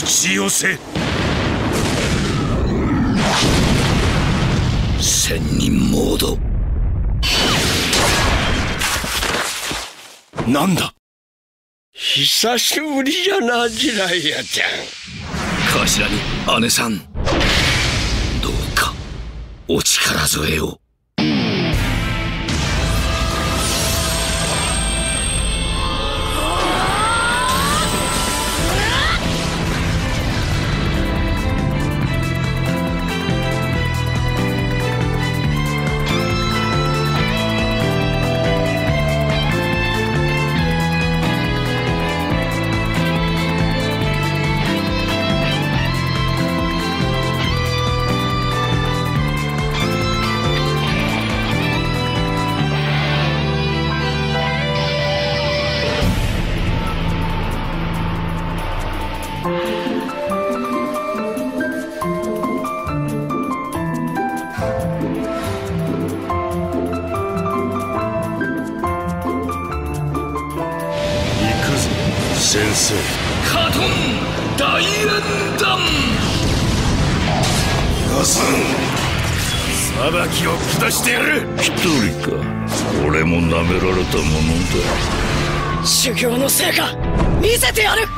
しよせ。 千人モード。 なんだ。 久しぶりじゃな、ジライアちゃん。 頭に姉さん、どうかお力添えを。 先生。 カトン大演弾。 皆さん、裁きを下してやる。 一人か。俺も舐められたものだ。 修行の成果見せてやる。